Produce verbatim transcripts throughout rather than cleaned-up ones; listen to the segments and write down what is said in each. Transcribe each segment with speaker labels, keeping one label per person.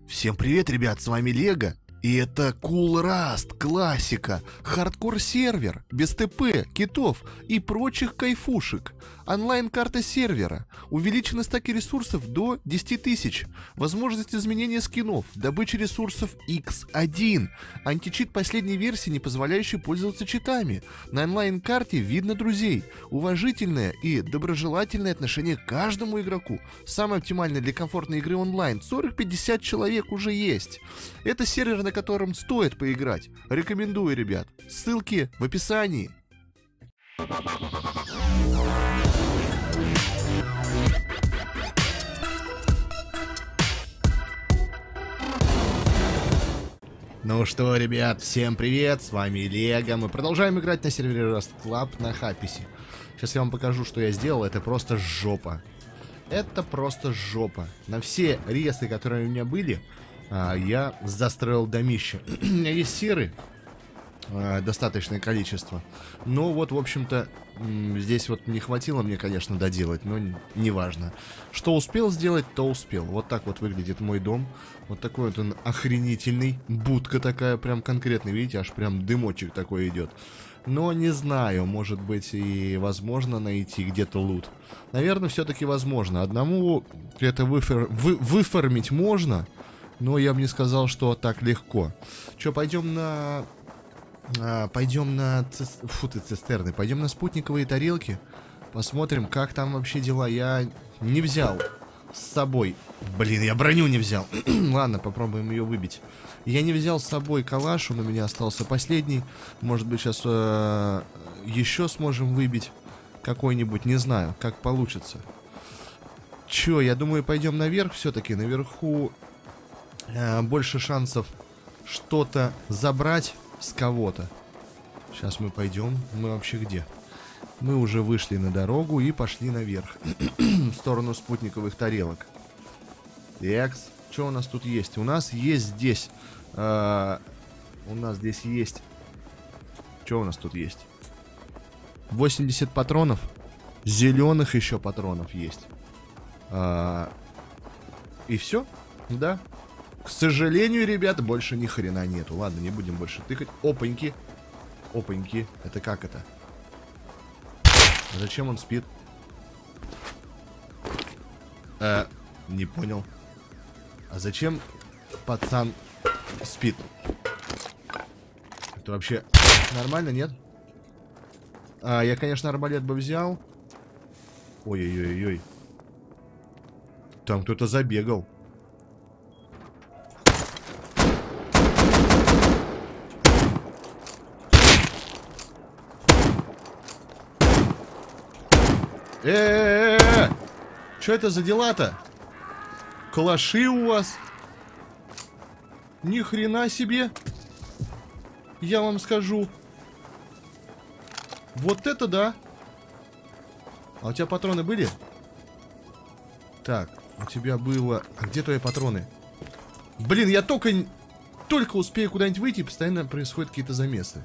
Speaker 1: Всем привет, ребят, с вами Лего. И это Cool Rust, классика, хардкор-сервер, без ТП, китов и прочих кайфушек. Онлайн-карта сервера, увеличены стаки ресурсов до десяти тысяч, возможность изменения скинов, добыча ресурсов икс один, античит последней версии, не позволяющий пользоваться читами. На онлайн-карте видно друзей, уважительное и доброжелательное отношение к каждому игроку. Самое оптимальное для комфортной игры онлайн, сорок-пятьдесят человек уже есть. Это сервер, на котором стоит поиграть. Рекомендую, ребят. Ссылки в описании. Ну что, ребят, всем привет, с вами Лего. Мы продолжаем играть на сервере Rust Club на Хаписе. Сейчас я вам покажу, что я сделал. Это просто жопа. Это просто жопа. На все ресы, которые у меня были, я застроил домище. У меня есть серы, достаточное количество. Но вот, в общем-то, здесь вот не хватило мне, конечно, доделать, но не важно. Что успел сделать, то успел. Вот так вот выглядит мой дом. Вот такой вот он охренительный. Будка такая прям конкретная, видите, аж прям дымочек такой идет. Но не знаю, может быть и возможно найти где-то лут. Наверное, все-таки возможно. Одному это выфор... вы... выформить можно, но я бы не сказал, что так легко. Че, пойдем на... А, пойдем на... Цис... Фу ты, цистерны. Пойдем на спутниковые тарелки. Посмотрим, как там вообще дела. Я не взял с собой... Блин, я броню не взял. Ладно, попробуем ее выбить. Я не взял с собой калаш, он у меня остался последний. Может быть, сейчас э, еще сможем выбить какой-нибудь, не знаю, как получится. Че, я думаю, пойдем наверх все-таки. Наверху э, больше шансов что-то забрать с кого-то. Сейчас мы пойдем. Мы вообще где? Мы уже вышли на дорогу и пошли наверх. В сторону спутниковых тарелок. Экс. Что у нас тут есть? У нас есть здесь... Uh, у нас здесь есть... Что у нас тут есть? восемьдесят патронов. Зеленых еще патронов есть. uh, И все? Да. К сожалению, ребята, больше ни хрена нету. Ладно, не будем больше тыкать. Опаньки. Опаньки. Это как это? Зачем он спит? uh, Не понял. А зачем пацан спит? Это вообще нормально, нет? А, я, конечно, арбалет бы взял. Ой-ой-ой-ой. Там кто-то забегал. Э-э-э-э! Что это за дела-то? Калаши у вас? Ни хрена себе. Я вам скажу. Вот это да. А у тебя патроны были? Так, у тебя было... А где твои патроны? Блин, я только... Только успею куда-нибудь выйти, и постоянно происходят какие-то замесы.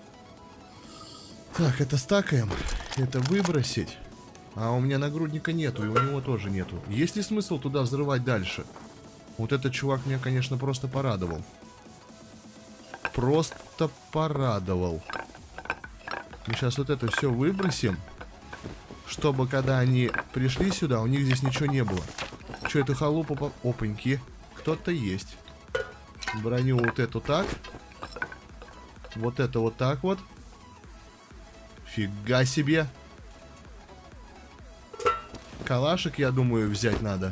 Speaker 1: Так, это стакаем. Это выбросить. А у меня нагрудника нету, и у него тоже нету. Есть ли смысл туда взрывать дальше? Вот этот чувак меня, конечно, просто порадовал. Просто порадовал. Мы сейчас вот это все выбросим, чтобы когда они пришли сюда, у них здесь ничего не было. Что, эту халупу... По... Опаньки. Кто-то есть. Броню вот эту так. Вот это вот так вот. Фига себе. Калашик, я думаю, взять надо.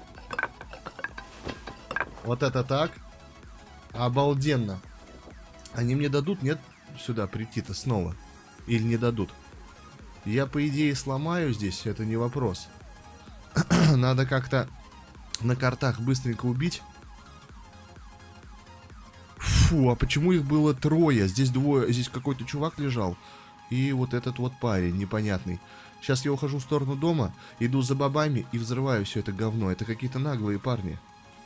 Speaker 1: Вот это так. Обалденно. Они мне дадут, нет, сюда прийти-то снова? Или не дадут? Я, по идее, сломаю здесь, это не вопрос. Надо как-то на картах быстренько убить. Фу, а почему их было трое? Здесь двое, здесь какой-то чувак лежал. И вот этот вот парень непонятный. Сейчас я ухожу в сторону дома, иду за бабами и взрываю все это говно. Это какие-то наглые парни.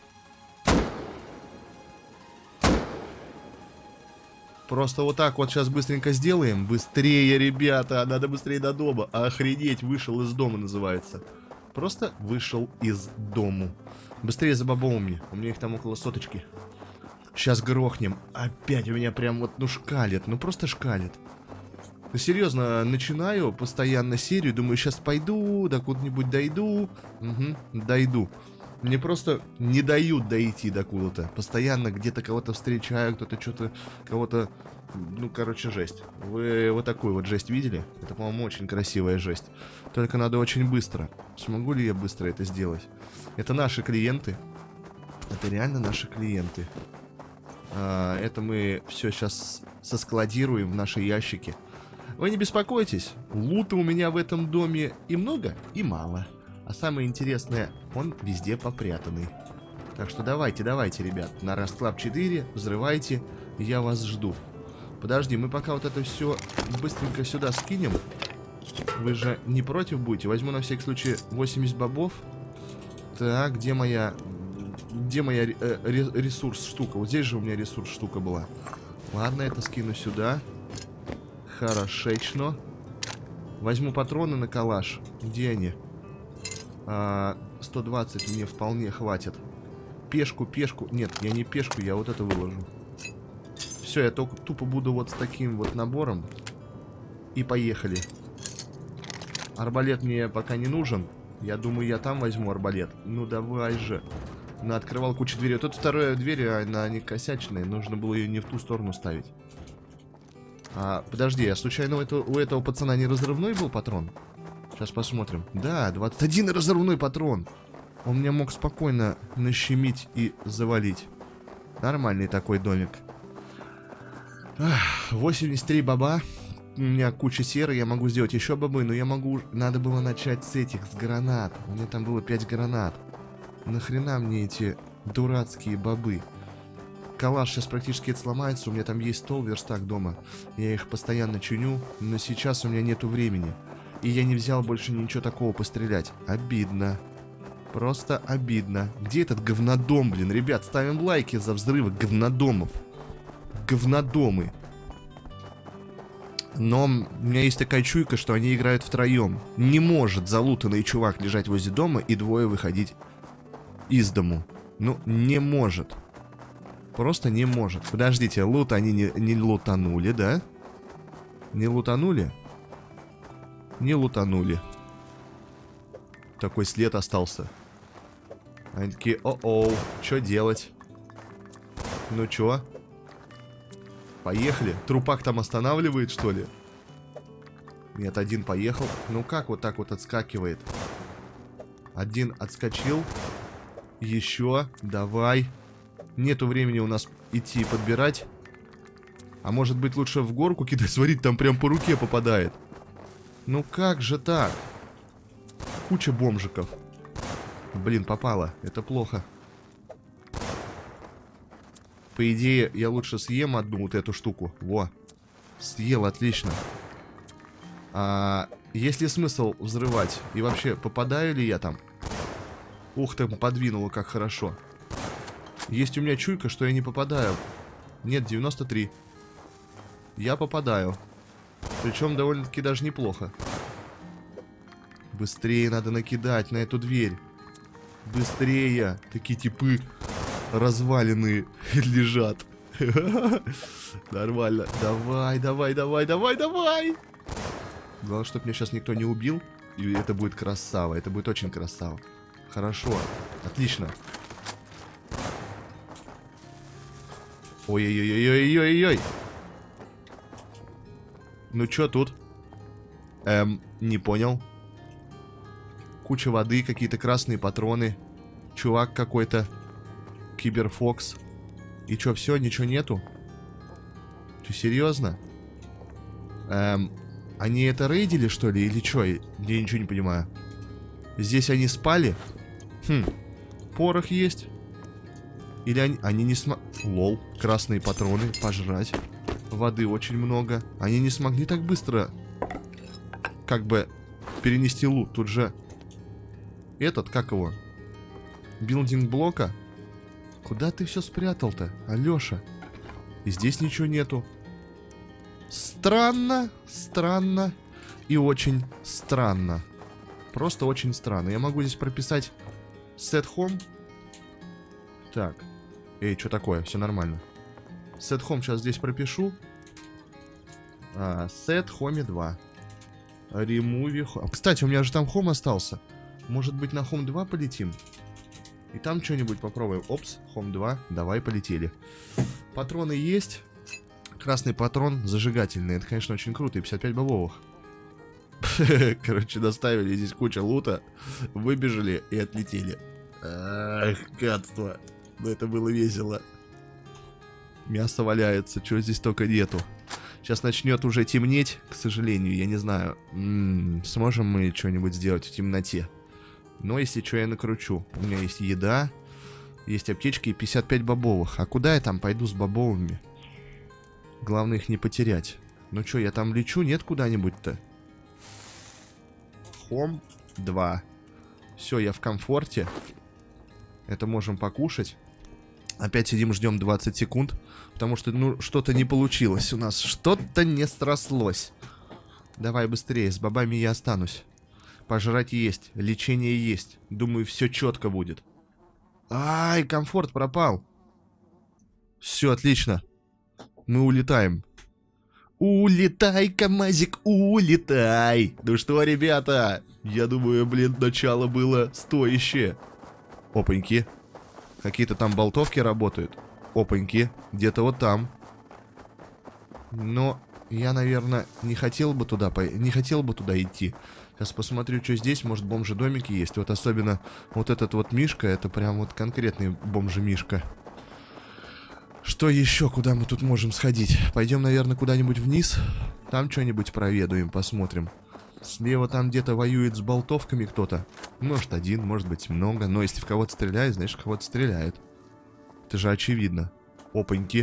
Speaker 1: Просто вот так вот сейчас быстренько сделаем. Быстрее, ребята, надо быстрее до дома. Охренеть, вышел из дома называется. Просто вышел из дому. Быстрее за бобовыми. У меня их там около соточки. Сейчас грохнем. Опять у меня прям вот, ну, шкалит. Ну, просто шкалит. Ну, серьезно, начинаю постоянно серию. Думаю, сейчас пойду, до куда-нибудь дойду. Угу, дойду. Мне просто не дают дойти до куда-то. Постоянно где-то кого-то встречаю, кто-то что-то, кого-то... Ну, короче, жесть. Вы вот такую вот жесть видели? Это, по-моему, очень красивая жесть. Только надо очень быстро. Смогу ли я быстро это сделать? Это наши клиенты. Это реально наши клиенты. А, это мы все сейчас соскладируем в наши ящики. Вы не беспокойтесь. Лута у меня в этом доме и много, и мало. А самое интересное, он везде попрятанный. Так что давайте, давайте, ребят. На Расклаб четыре взрывайте. Я вас жду. Подожди, мы пока вот это все быстренько сюда скинем. Вы же не против будете? Возьму на всякий случай восемьдесят бобов. Так, где моя... Где моя э, ресурс штука? Вот здесь же у меня ресурс штука была. Ладно, это скину сюда. Хорошечно. Возьму патроны на калаш. Где они? А, сто двадцать мне вполне хватит. Пешку, пешку. Нет, я не пешку, я вот это выложу. Все, я только тупо буду вот с таким вот набором. И поехали. Арбалет мне пока не нужен. Я думаю, я там возьму арбалет. Ну давай же. На открывал кучу дверей. Тут вторая дверь, она не косячная. Нужно было ее не в ту сторону ставить. А, подожди, а случайно у этого, у этого пацана не разрывной был патрон? Сейчас посмотрим. Да, двадцать один разрывной патрон. Он меня мог спокойно нащемить и завалить. Нормальный такой домик. Ах, восемьдесят три баба. У меня куча серы, я могу сделать еще бобы, но я могу... Надо было начать с этих, с гранат. У меня там было пять гранат. Нахрена мне эти дурацкие бобы? Калаш сейчас практически это сломается. У меня там есть стол, верстак дома. Я их постоянно чиню, но сейчас у меня нету времени. И я не взял больше ничего такого пострелять. Обидно. Просто обидно. Где этот говнодом, блин? Ребят, ставим лайки за взрывы говнодомов. Говнодомы. Но у меня есть такая чуйка, что они играют втроем. Не может залутанный чувак лежать возле дома и двое выходить из дому. Ну, не может. Просто не может. Подождите, лут они не, не лутанули, да? Не лутанули? Не лутанули. Такой след остался. Они такие, о-оу, что делать? Ну чё? Поехали. Трупак там останавливает, что ли? Нет, один поехал. Ну как вот так вот отскакивает? Один отскочил. Еще. Давай. Нету времени у нас идти подбирать. А может быть лучше в горку кидать? Смотрите, там прям по руке попадает. Ну как же так? Куча бомжиков. Блин, попало. Это плохо. По идее, я лучше съем одну вот эту штуку. Во. Съел, отлично. А есть ли смысл взрывать? И вообще, попадаю ли я там? Ух ты, подвинуло, как хорошо. Есть у меня чуйка, что я не попадаю. Нет, девяносто три. Я попадаю. Причем довольно-таки даже неплохо. Быстрее надо накидать на эту дверь. Быстрее. Такие типы разваленные лежат. Нормально. Давай, давай, давай, давай, давай. Главное, чтобы меня сейчас никто не убил. И это будет красава. Это будет очень красава. Хорошо. Отлично. Ой-ой-ой-ой-ой-ой-ой. Ну чё тут? Эм, не понял. Куча воды, какие-то красные патроны. Чувак какой-то. Киберфокс. И чё, все, ничего нету? Чё, серьезно? Эм, они это рейдили, что ли, или чё? Я ничего не понимаю. Здесь они спали? Хм, порох есть. Или они, они не смогли... Лол, красные патроны, пожрать. Воды очень много. Они не смогли так быстро как бы перенести лут. Тут же этот, как его? Билдинг блока. Куда ты все спрятал-то, Алёша? И здесь ничего нету. Странно, странно и очень странно. Просто очень странно. Я могу здесь прописать set home. Так. Эй, что такое? Все нормально. Set home сейчас здесь пропишу. А, set home два. Remove home. Кстати, у меня же там home остался. Может быть, на home два полетим? И там что-нибудь попробуем. Опс, home два. Давай, полетели. Патроны есть. Красный патрон зажигательный. Это, конечно, очень круто. И пятьдесят пять бобовых. Короче, доставили здесь куча лута. Выбежали и отлетели. Ах, гадство. Но это было весело. Мясо валяется. Чего здесь только нету. Сейчас начнет уже темнеть, к сожалению. Я не знаю, м-м, сможем мы что-нибудь сделать в темноте. Но если что, я накручу. У меня есть еда. Есть аптечки и пятьдесят пять бобовых. А куда я там пойду с бобовыми? Главное их не потерять. Ну что, я там лечу? Нет куда-нибудь-то? Хом два. Все, я в комфорте. Это можем покушать. Опять сидим, ждем двадцать секунд. Потому что, ну, что-то не получилось у нас. Что-то не срослось. Давай быстрее, с бобами я останусь. Пожрать есть, лечение есть. Думаю, все четко будет. Ай, комфорт пропал. Все, отлично. Мы улетаем. Улетай, КамАЗик, улетай. Ну что, ребята? Я думаю, блин, начало было стоящее. Опаньки. Какие-то там болтовки работают. Опаньки. Где-то вот там. Но я, наверное, не хотел бы туда по... не хотел бы туда идти. Сейчас посмотрю, что здесь. Может, бомжи-домики есть. Вот особенно вот этот вот Мишка. Это прям вот конкретный бомжи-Мишка. Что еще? Куда мы тут можем сходить? Пойдем, наверное, куда-нибудь вниз. Там что-нибудь проведаем, посмотрим. Слева там где-то воюет с болтовками кто-то. Может, один, может быть, много. Но если в кого-то стреляет, знаешь, в кого-то стреляют. Это же очевидно. Опаньки.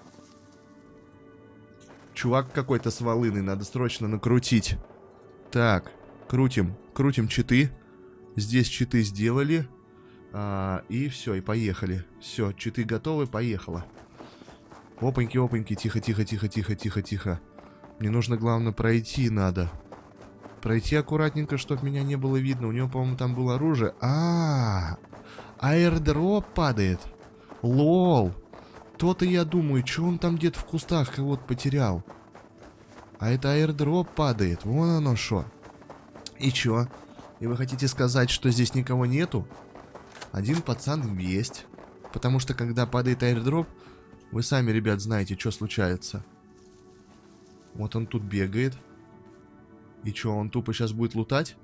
Speaker 1: Чувак какой-то с волыной. Надо срочно накрутить. Так. Крутим, крутим читы. Здесь читы сделали. а, И все, и поехали. Все, читы готовы, поехала. Опаньки, опаньки, тихо, тихо, тихо, тихо, тихо, тихо. Мне нужно, главное, пройти надо. Пройти аккуратненько, чтобы меня не было видно. У него, по-моему, там было оружие. А, -а, а аирдроп падает. Лол. То-то я думаю, что он там где-то в кустах кого-то потерял. А это аирдроп падает. Вон оно шо. И чё? И вы хотите сказать, что здесь никого нету? Один пацан есть. Потому что, когда падает аирдроп, вы сами, ребят, знаете, что случается. Вот он тут бегает. И чё, он тупо сейчас будет лутать?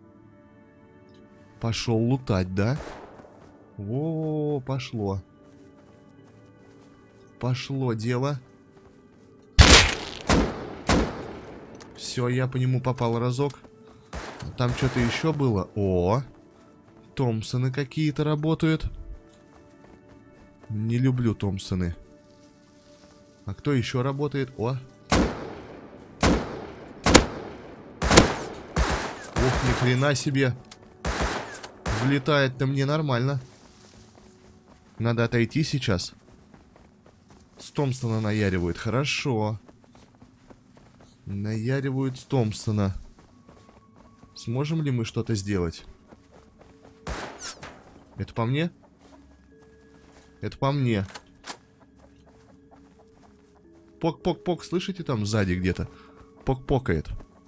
Speaker 1: Пошел лутать, да? Во, пошло. Пошло дело. Все, я по нему попал разок. Там что-то еще было. О, Томпсоны какие-то работают. Не люблю Томпсоны. А кто еще работает? О. Ох, ни хрена себе. Влетает-то мне нормально. Надо отойти сейчас. С Томпсона наяривают. Хорошо. Наяривают с Томпсона. Сможем ли мы что-то сделать? Это по мне? Это по мне. Пок-пок-пок, слышите там сзади где-то? Пок-покает.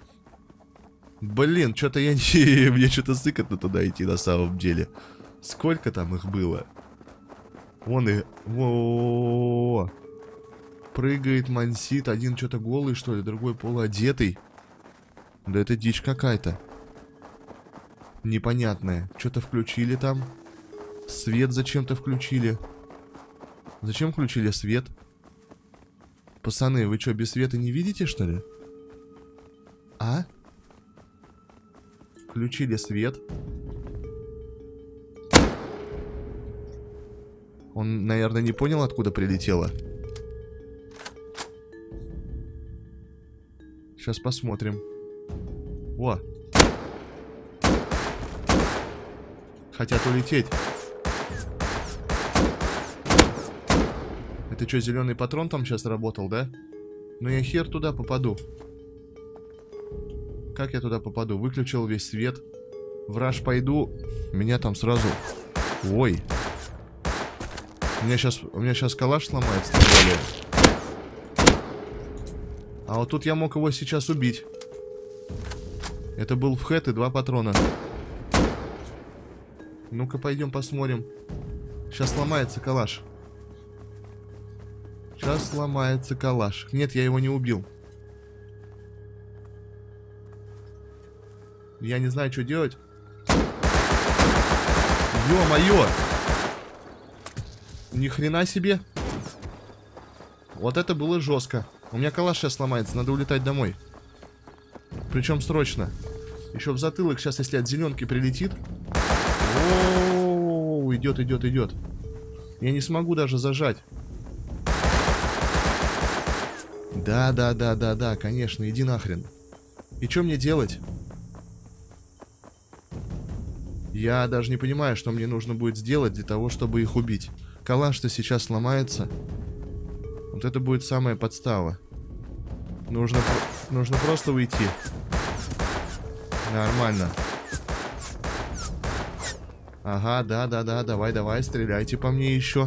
Speaker 1: Блин, что-то я не... Мне что-то сыкотно туда идти на самом деле. Сколько там их было? Вон и... Во-о-о-о-о. Прыгает, мансит. Один что-то голый, что ли, другой полуодетый. Да это дичь какая-то. Непонятная. Что-то включили там. Свет зачем-то включили. Зачем включили свет? Пацаны, вы что, без света не видите, что ли? А? Включили свет. Он, наверное, не понял, откуда прилетело. Сейчас посмотрим. О! Хотят улететь. Это что, зеленый патрон там сейчас работал, да? Ну я хер туда попаду. Как я туда попаду? Выключил весь свет. в раш пойду, меня там сразу... Ой. У меня сейчас, у меня сейчас калаш сломается, тем более. А вот тут я мог его сейчас убить. Это был в хэт и два патрона. Ну-ка, пойдем посмотрим. Сейчас сломается калаш. Сейчас сломается калаш. Нет, я его не убил. Я не знаю, что делать. Ё-моё! Ни хрена себе. Вот это было жестко. У меня калаш сейчас сломается, надо улетать домой. Причем срочно. Еще в затылок сейчас, если от зеленки прилетит. О, идет, идет, идет. Я не смогу даже зажать. Да, да, да, да, да, конечно, иди нахрен. И что мне делать? Я даже не понимаю, что мне нужно будет сделать для того, чтобы их убить. Калаш-то сейчас сломается. Вот это будет самая подстава. Нужно, нужно просто уйти. Нормально. Ага, да-да-да, давай-давай, стреляйте по мне еще.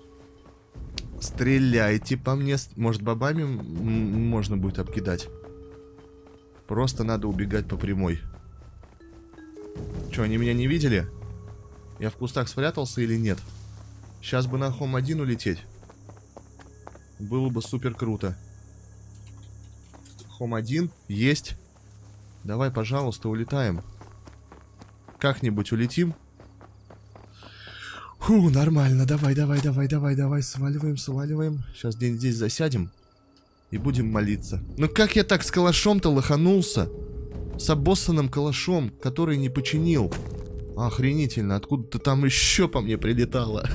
Speaker 1: Стреляйте по мне. Может, бобами можно будет обкидать? Просто надо убегать по прямой. Че, они меня не видели? Я в кустах спрятался или нет? Сейчас бы на хом один улететь. Было бы супер круто. хом один есть. Давай, пожалуйста, улетаем. Как-нибудь улетим. Фу, нормально. Давай, давай, давай, давай, давай. Сваливаем, сваливаем. Сейчас где-нибудь здесь засядем. И будем молиться. Ну как я так с калашом-то лоханулся? С обоссанным калашом, который не починил. Охренительно, откуда-то там еще по мне прилетало.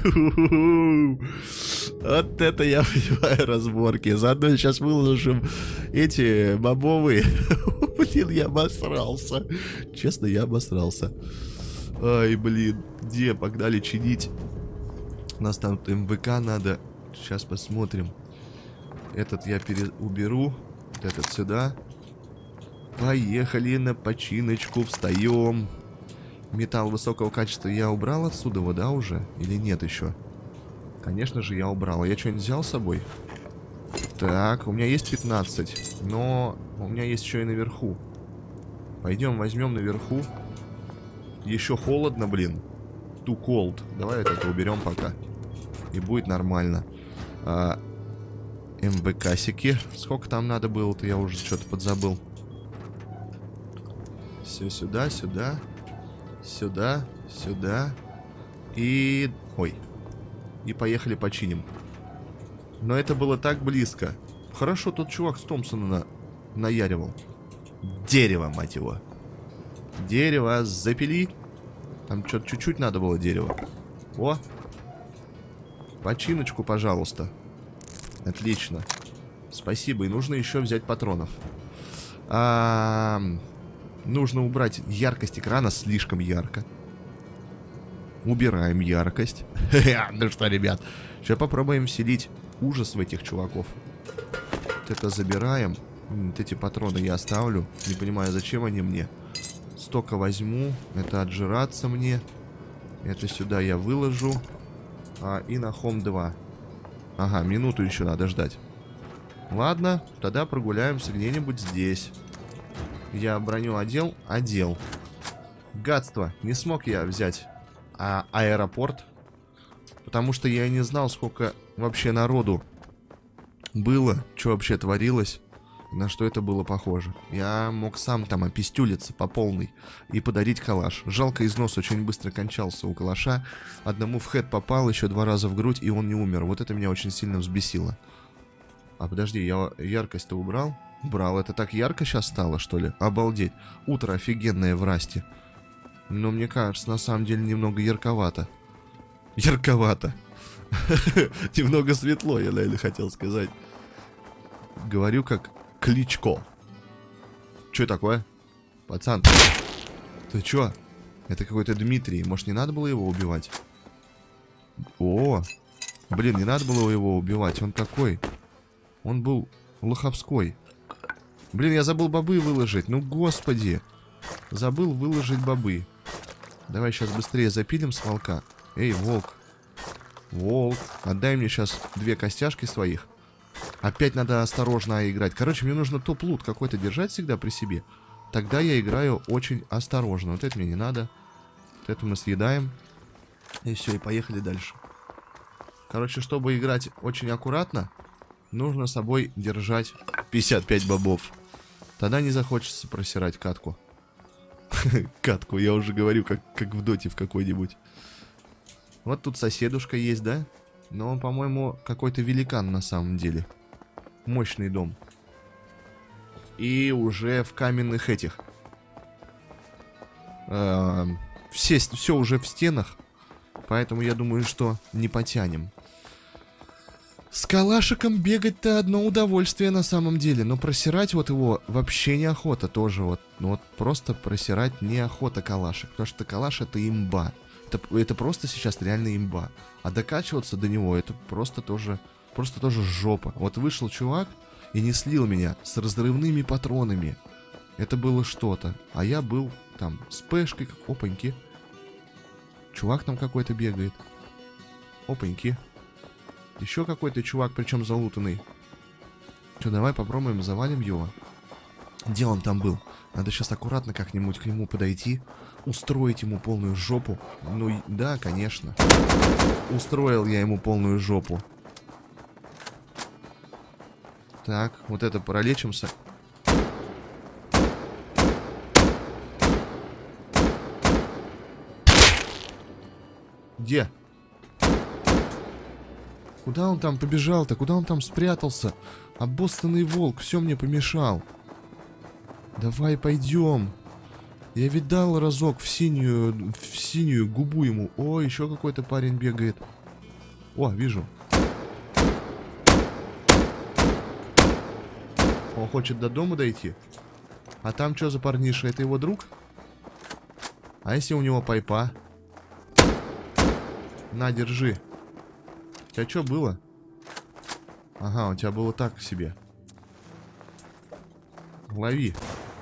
Speaker 1: Вот это я понимаю разборки. Заодно сейчас выложим эти бобовые. Блин, я обосрался. Честно, я обосрался. Ай, блин, где? Погнали чинить. У нас там эм вэ ка надо. Сейчас посмотрим. Этот я пере... уберу. Вот этот сюда. Поехали на починочку, встаем. Металл высокого качества я убрал отсюда, да, уже? Или нет еще? Конечно же, я убрал. Я что-нибудь взял с собой? Так, у меня есть пятнадцать. Но у меня есть еще и наверху. Пойдем, возьмем наверху. Еще холодно, блин. Too cold. Давай вот это уберем пока. И будет нормально. А, эм вэ ка-сики. Сколько там надо было-то, я уже что-то подзабыл. Все сюда, сюда. Сюда, сюда. И... Ой. И поехали починим. Но это было так близко. Хорошо, тот чувак с Томпсона на... наяривал. Дерево, мать его. Дерево запили. Там что-то чуть-чуть надо было дерево. О. Починочку, пожалуйста. Отлично. Спасибо. И нужно еще взять патронов. А... Нужно убрать яркость экрана, слишком ярко. Убираем яркость. Ну что, ребят, сейчас попробуем вселить ужас в этих чуваков. Вот это забираем. Вот эти патроны я оставлю. Не понимаю, зачем они мне. Столько возьму. Это отжираться мне. Это сюда я выложу. А, и на хом два. Ага, минуту еще надо ждать. Ладно, тогда прогуляемся где-нибудь здесь. Я броню одел, одел. Гадство, не смог я взять а, аэропорт. Потому что я не знал, сколько вообще народу было, что вообще творилось, на что это было похоже. Я мог сам там опистюлиться по полной и подарить калаш. Жалко, износ очень быстро кончался у калаша. Одному в хэт попал, еще два раза в грудь, и он не умер. Вот это меня очень сильно взбесило. А подожди, я яркость-то убрал? Брал, это так ярко сейчас стало, что ли? Обалдеть. Утро офигенное в расте. Но мне кажется, на самом деле немного ярковато. Ярковато. Немного светло, я, наверное, хотел сказать. Говорю как Кличко. Что такое? Пацан. Ты чё? Это какой-то Дмитрий. Может, не надо было его убивать? О! Блин, не надо было его убивать. Он такой. Он был лоховской. Блин, я забыл бобы выложить. Ну, господи. Забыл выложить бобы. Давай сейчас быстрее запилим с волка. Эй, волк. Волк, отдай мне сейчас две костяшки своих. Опять надо осторожно играть. Короче, мне нужно топ-лут какой-то держать всегда при себе. Тогда я играю очень осторожно. Вот это мне не надо. Вот это мы съедаем. И все, и поехали дальше. Короче, чтобы играть очень аккуратно, нужно с собой держать пятьдесят пять бобов. Тогда не захочется просирать катку. Катку, я уже говорю, как, как в доте в какой-нибудь. Вот тут соседушка есть, да? Но он, по-моему, какой-то великан на самом деле. Мощный дом. И уже в каменных этих. Э, все, все уже в стенах. Поэтому я думаю, что не потянем. С калашиком бегать-то одно удовольствие на самом деле. Но просирать вот его вообще неохота тоже. Вот, ну вот просто просирать неохота калашик. Потому что калаш это имба. Это, это просто сейчас реально имба. А докачиваться до него это просто тоже, просто тоже жопа. Вот вышел чувак и не слил меня с разрывными патронами. Это было что-то. А я был там с пешкой. Опаньки. Чувак там какой-то бегает. Опаньки. Еще какой-то чувак, причем залутанный. Че, давай попробуем, завалим его. Где он там был? Надо сейчас аккуратно как-нибудь к нему подойти. Устроить ему полную жопу. Ну, да, конечно. Устроил я ему полную жопу. Так, вот это пролечимся. Где? Куда он там побежал-то? Куда он там спрятался? Обоссанный волк, все мне помешал. Давай пойдем. Я видал разок в синюю, в синюю губу ему. О, еще какой-то парень бегает. О, вижу. Он хочет до дома дойти. А там что за парниша? Это его друг? А если у него пайпа? На, держи. У тебя что было? Ага, у тебя было так себе. Лови.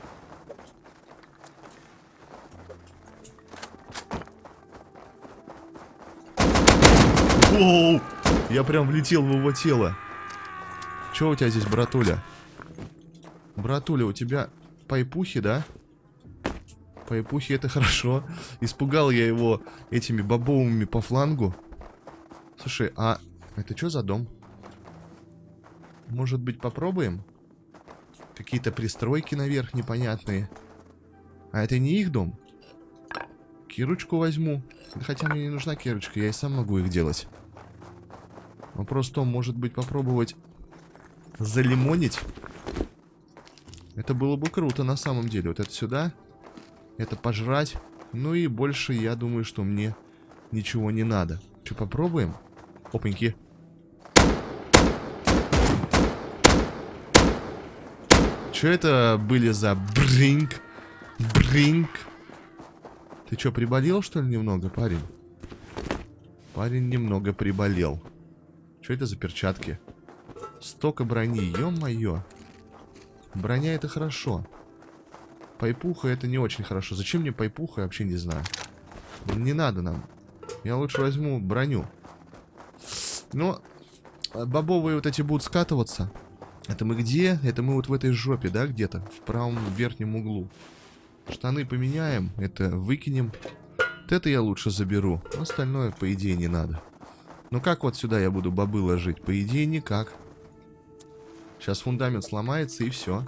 Speaker 1: Воу! Я прям влетел в его тело. Че у тебя здесь, братуля? Братуля, у тебя пайпухи, да? Пайпухи, это хорошо. Испугал я его этими бобовыми по флангу. Слушай, а это что за дом? Может быть, попробуем? Какие-то пристройки наверх непонятные. А это не их дом? Кирочку возьму. Хотя мне не нужна кирочка, я и сам могу их делать. Вопрос в том, может быть, попробовать залимонить? Это было бы круто на самом деле. Вот это сюда. Это пожрать. Ну и больше, я думаю, что мне ничего не надо. Что, попробуем? Опаньки. Что это были за бринг? Бринг. Ты что, приболел, что ли, немного, парень? Парень немного приболел. Что это за перчатки? Столько брони, ё-моё. Броня это хорошо. Пайпуха это не очень хорошо. Зачем мне пайпуха, я вообще не знаю. Не надо нам. Я лучше возьму броню. Но бобовые вот эти будут скатываться. Это мы где? Это мы вот в этой жопе, да, где-то? В правом верхнем углу. Штаны поменяем. Это выкинем. Вот это я лучше заберу. Остальное, по идее, не надо. Ну как вот сюда я буду бобы ложить? По идее, никак. Сейчас фундамент сломается и все.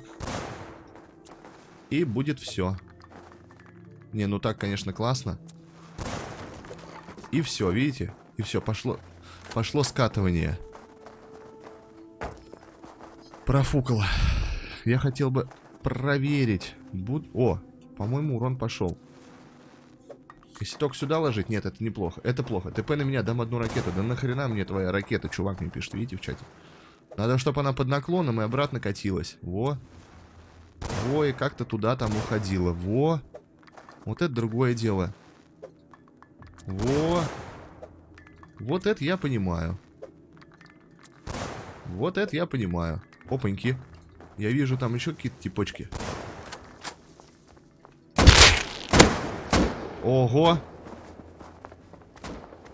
Speaker 1: И будет все. Не, ну так, конечно, классно. И все, видите? И все, пошло. Пошло скатывание. Профукало. Я хотел бы проверить. Буд... О, по-моему, урон пошел. Если только сюда ложить, нет, это неплохо. Это плохо. ТП на меня, дам одну ракету. Да нахрена мне твоя ракета, чувак мне пишет, видите, в чате. Надо, чтобы она под наклоном и обратно катилась. Во. Во, и как-то туда там уходила. Во. Вот это другое дело. Во. Вот это я понимаю. Вот это я понимаю. Опаньки. Я вижу там еще какие-то типочки. Ого.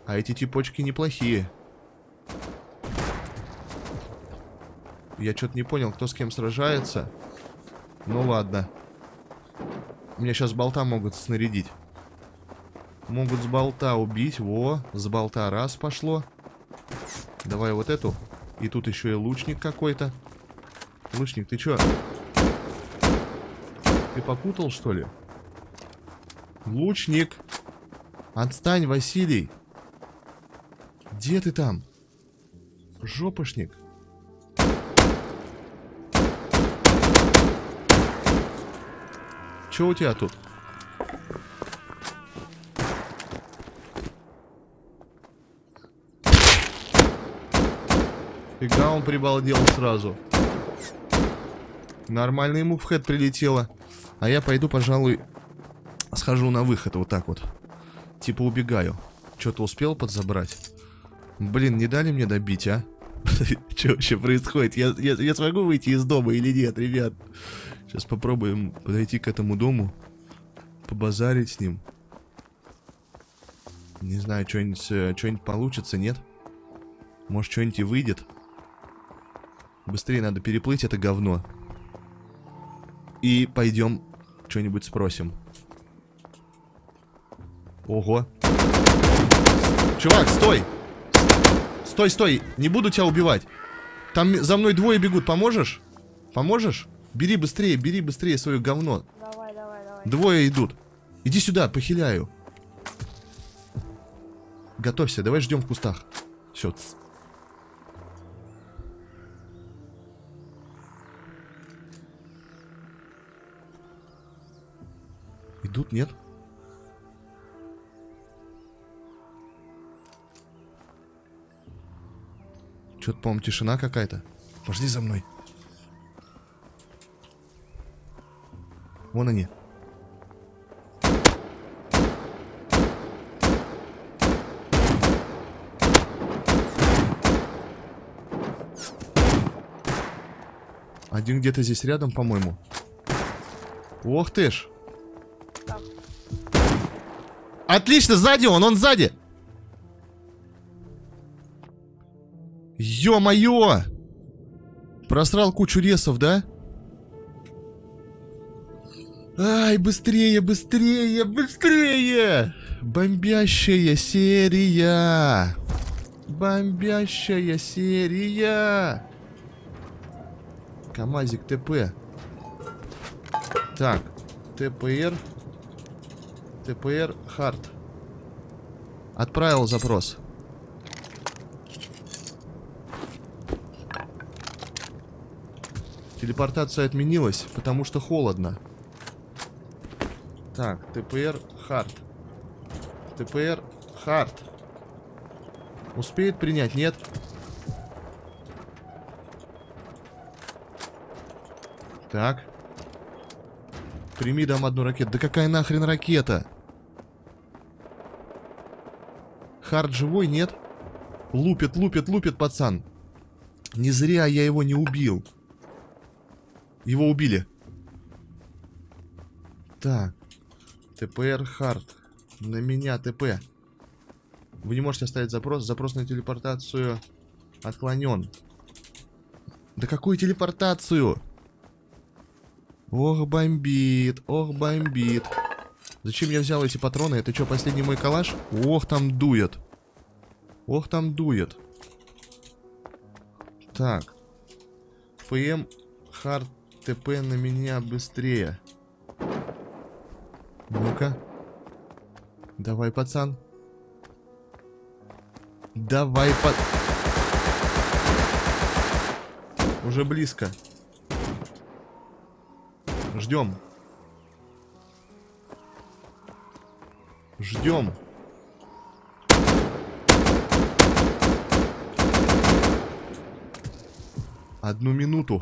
Speaker 1: А эти типочки неплохие. Я что-то не понял, кто с кем сражается. Ну ладно. Меня сейчас с болта могут снарядить. Могут с болта убить. Во, с болта раз пошло. Давай вот эту. И тут еще и лучник какой-то. Лучник, ты чё? Ты попутал, что ли? Лучник! Отстань, Василий! Где ты там? Жопошник! Чё у тебя тут? Фига он прибалдел сразу. Нормально ему в хэт прилетело. А я пойду, пожалуй, схожу на выход вот так вот. Типа убегаю. Что-то успел подзабрать? Блин, не дали мне добить, а? Что вообще происходит? Я, я, я смогу выйти из дома или нет, ребят? Сейчас попробуем подойти к этому дому. Побазарить с ним. Не знаю, что-нибудь что-нибудь получится, нет? Может, что-нибудь и выйдет. Быстрее надо переплыть это говно. И пойдем что-нибудь спросим. Ого. Чувак, стой! Стой, стой! Не буду тебя убивать. Там за мной двое бегут. Поможешь? Поможешь? Бери быстрее, бери быстрее свое говно.
Speaker 2: Давай, давай, давай.
Speaker 1: Двое идут. Иди сюда, похиляю. Готовься, давай ждем в кустах. Все. Идут, нет? Что-то, по-моему, тишина какая-то. Пошли за мной. Вон они. Один где-то здесь рядом, по-моему. Ох ты ж.
Speaker 2: Так.
Speaker 1: Отлично, сзади он, он сзади. Ё-моё! Просрал кучу ресов, да? Ай, быстрее, быстрее, быстрее! Бомбящая серия! Бомбящая серия! КамАЗик ТП. Так, ТПР. ТПР Хард. Отправил запрос. Телепортация отменилась, потому что холодно. Так, ТПР Хард. ТПР Хард. Успеет принять, нет? Так. Прими дам одну ракету. Да какая нахрен ракета? Хард живой, нет? Лупит, лупит, лупит, пацан. Не зря я его не убил. Его убили. Так. ТПР Хард. На меня ТП. Вы не можете оставить запрос. Запрос на телепортацию отклонен. Да какую телепортацию? Ох, бомбит. Ох, бомбит. Зачем я взял эти патроны? Это что, последний мой калаш? Ох, там дует. Ох, там дует. Так. ПМ Хард ТП на меня быстрее. Ну-ка. Давай, пацан. Давай, пацан. Уже близко. Ждем. Ждем. Одну минуту.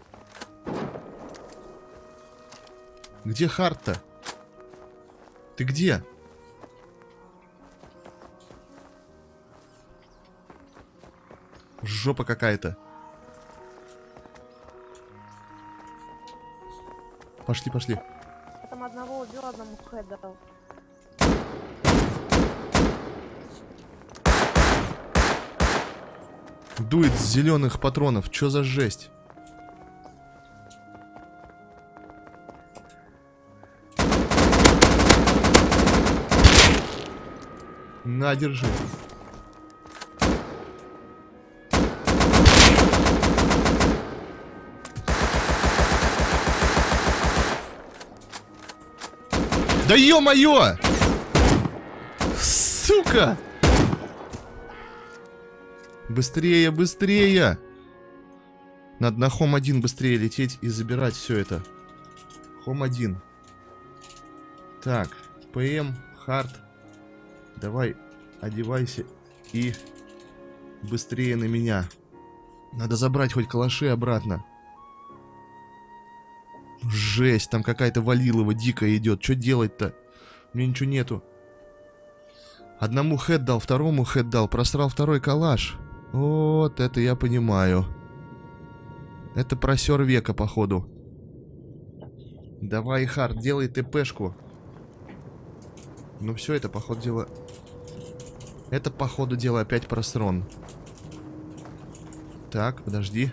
Speaker 1: Где Хард-то? Ты где? Жопа какая-то. Пошли, пошли.
Speaker 2: Я там одного убил, одному хэт дал.
Speaker 1: дует с зеленых патронов. Чё за жесть? На, держи. Да ё-моё! Сука! Быстрее, быстрее! Надо на хом один быстрее лететь и забирать все это. хом один. Так, ПМ, хард. Давай, одевайся и быстрее на меня. Надо забрать хоть калаши обратно. Жесть, там какая-то валилова дикая идет. Что делать-то? У меня ничего нету. Одному хэт дал, второму хэт дал. Просрал второй калаш. Вот это я понимаю. Это просер века, походу. Давай, Хард, делай ТПшку. Ну все, это, походу, дело... Это, походу, дело опять просрон. Так, подожди.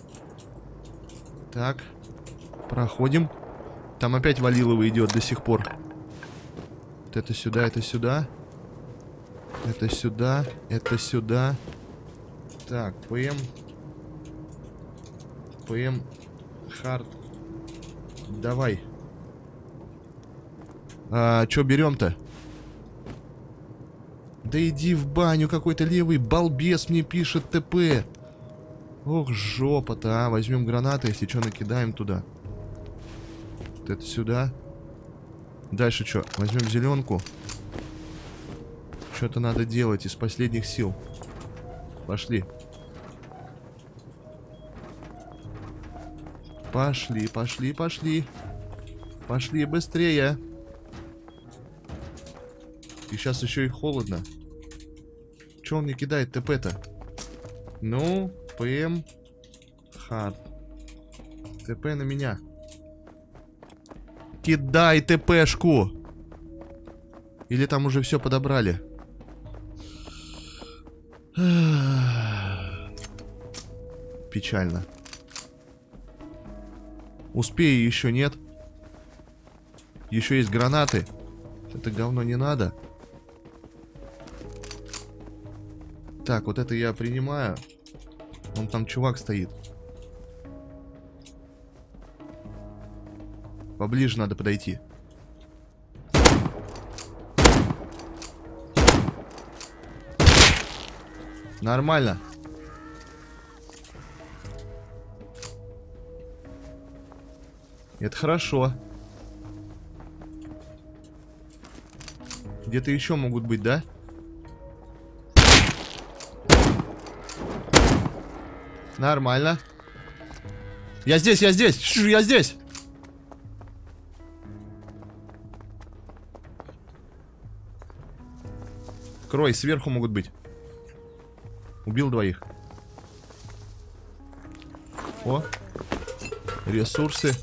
Speaker 1: Так. Проходим. Там опять Валилова идет до сих пор. Вот это сюда, это сюда. Это сюда, это сюда. Так, ПМ. ПМ. Хард. Давай. А, чё берем-то? Да иди в баню, какой-то левый балбес мне пишет ТП. Ох, жопа-то, а. Возьмем гранаты, если что, накидаем туда. Вот это сюда. Дальше что? Возьмем зеленку. Что-то надо делать из последних сил. Пошли. Пошли, пошли, пошли. Пошли быстрее. И сейчас еще и холодно. Че он мне кидает ТП-то? Ну, ПМ. Хард. ТП на меня. Кидай ТПшку. Или там уже все подобрали? Печально. Успею еще нет. Еще есть гранаты. Это говно не надо. Так, вот это я принимаю. Вон там чувак стоит. Поближе надо подойти. Нормально. Это хорошо. Где-то еще могут быть, да? Нормально. Я здесь, я здесь, Ш, я здесь. Крой, сверху могут быть. Убил двоих. О, ресурсы.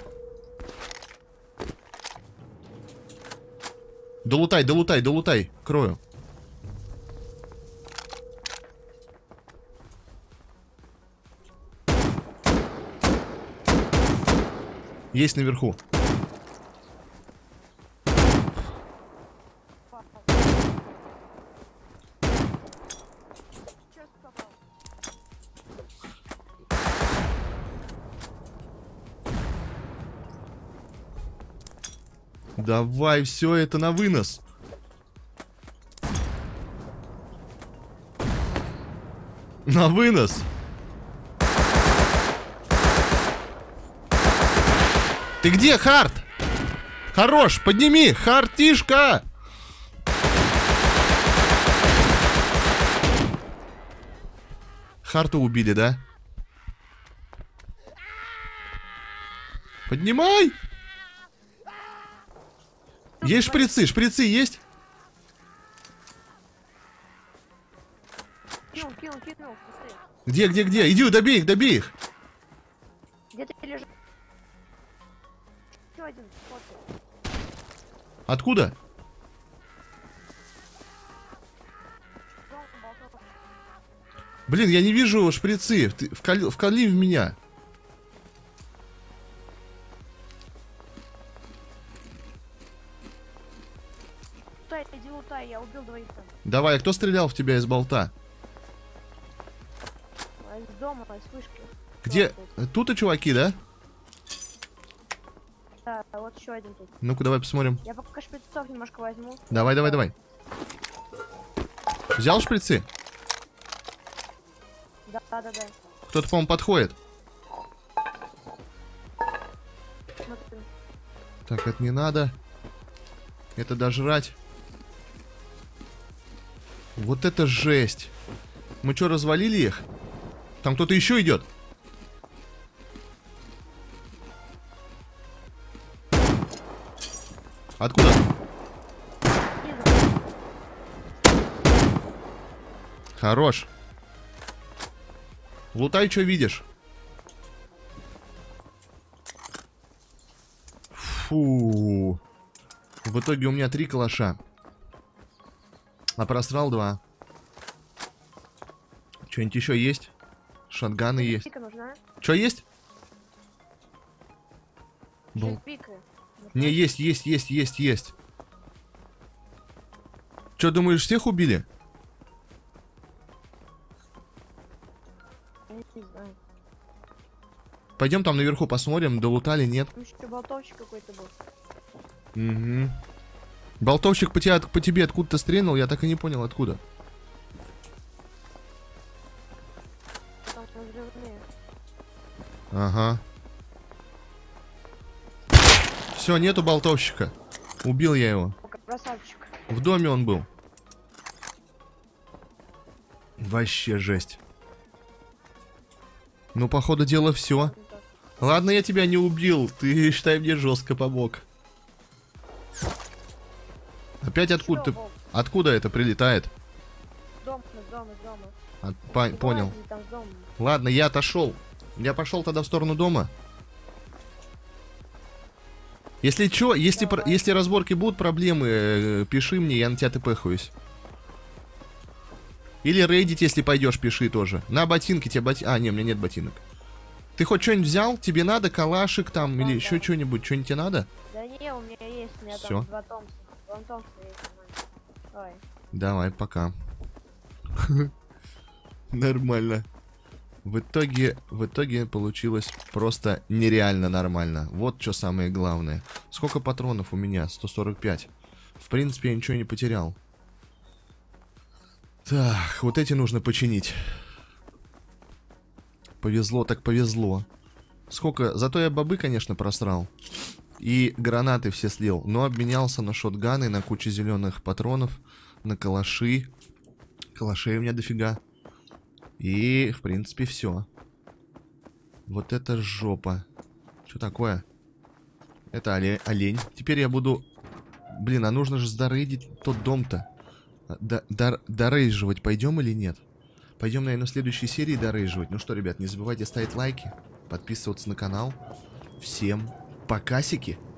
Speaker 1: Долутай, долутай, долутай. Крою. Есть наверху. Давай все это на вынос. На вынос. Ты где, Хард? Хорош, подними, Хартишка. Харта убили, да? Поднимай. Есть шприцы, шприцы есть?
Speaker 2: Кинул, кинул, кинул, быстрее.
Speaker 1: Где, где, где? Иди, добей их, добей их.
Speaker 2: Где ты лежишь? Еще один, вот.
Speaker 1: Откуда? Блин, я не вижу шприцы. Ты вкали, вкали в меня.
Speaker 2: Лутай, иди лутай, я убил двоих там.
Speaker 1: Давай, а кто стрелял в тебя из болта?
Speaker 2: А из дома, из вышки.
Speaker 1: Где? Тут и чуваки, да?
Speaker 2: Да, вот еще один тут.
Speaker 1: Ну-ка, давай посмотрим.
Speaker 2: Я пока шприцов немножко возьму.
Speaker 1: Давай, давай, давай. Взял шприцы?
Speaker 2: Да, да, да.
Speaker 1: Кто-то, по-моему, подходит.
Speaker 2: Смотри.
Speaker 1: Так, это не надо. Это дожрать. Вот это жесть. Мы что, развалили их? Там кто-то еще идет. Откуда? Хорош. Лутай, что видишь? Фу. В итоге у меня три калаша. А просрал два. Что-нибудь еще есть? Шотганы есть.
Speaker 2: Пика нужна?
Speaker 1: Что есть? Был.
Speaker 2: Пика.
Speaker 1: Не, есть, есть, есть, есть, есть. Что, думаешь, всех убили?
Speaker 2: Я не знаю.
Speaker 1: Пойдем там наверху посмотрим, долутали, нет.
Speaker 2: Там еще болтовщик какой-то был.
Speaker 1: Угу. Болтовщик по, тебя, по тебе откуда-то стрельнул, я так и не понял, откуда.
Speaker 2: Там взрывные.
Speaker 1: Ага. Все, нету болтовщика. Убил я его.
Speaker 2: Красавчик.
Speaker 1: В доме он был. Вообще жесть. Ну, походу, дело все. Ладно, я тебя не убил. Ты, считай, мне жестко помог. Опять откуда ты... Откуда это прилетает?
Speaker 2: Дом, дом, дом.
Speaker 1: От, по, понял. Ладно, я отошел. Я пошел тогда в сторону дома. Если чё, если, про, если разборки будут, проблемы, э, пиши мне, я на тебя тпхаюсь. Или рейдить, если пойдешь, пиши тоже. На ботинки тебе ботинки... А, не, у меня нет ботинок. Ты хоть что-нибудь взял? Тебе надо калашик там, да, или да. еще что-нибудь? Что-нибудь тебе надо?
Speaker 2: Да не, у меня есть, у меня
Speaker 1: Всё.
Speaker 2: там два Томпсона. Два Томпсона есть. Давай.
Speaker 1: Давай, пока. Нормально. В итоге, в итоге получилось просто нереально нормально. Вот что самое главное. Сколько патронов у меня? сто сорок пять. В принципе, я ничего не потерял. Так, вот эти нужно починить. Повезло так повезло. Сколько... Зато я бобы, конечно, просрал. И гранаты все слил. Но обменялся на шотганы, на кучу зеленых патронов, на калаши. Калашей у меня дофига. И, в принципе, все. Вот это жопа. Что такое? Это олень. олень. Теперь я буду... Блин, а нужно же сдорейдить тот дом-то. Дорейживать пойдем или нет? Пойдем, наверное, в следующей серии дорейживать. Ну что, ребят, не забывайте ставить лайки, подписываться на канал. Всем покасики!